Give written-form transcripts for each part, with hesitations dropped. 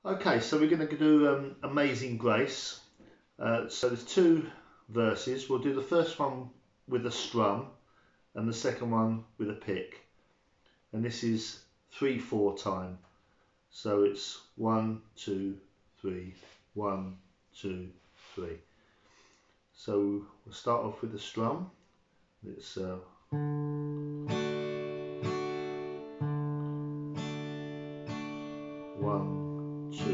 Okay, so we're going to do Amazing Grace. So there's two verses. We'll do the first one with a strum and the second one with a pick. And this is 3/4 time. So it's 1, 2, 3, 1, 2, 3. So we'll start off with the strum. It's 1, 2,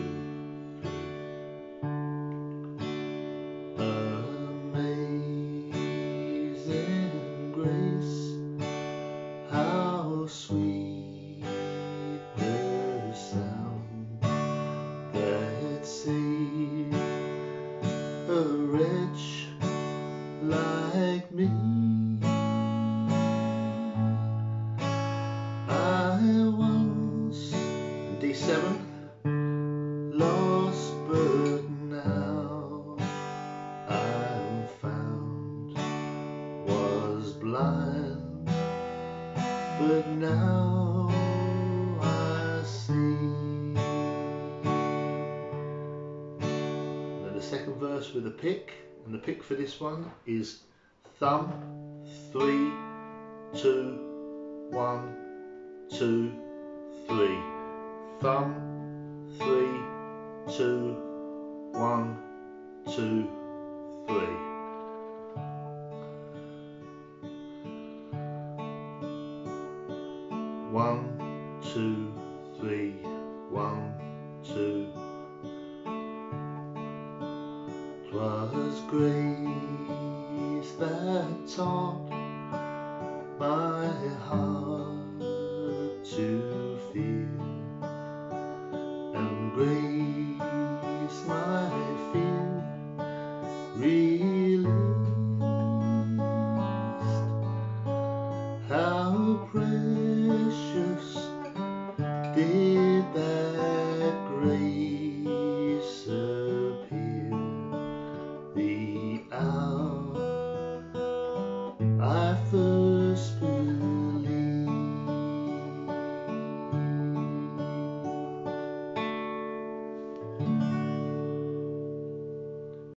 3. Amazing grace, how sweet the sound that saved a wretch like me. I once D7 lost, but now I'm found. Was blind, but now I see. Then the second verse with a pick, and the pick for this one is thumb, 3, 2, 1, 2, 3. Thumb, 3, 2, 1, 2, 3. One, 2, 3, 1, 2. 'Twas grace that taught my heart to fear, and grace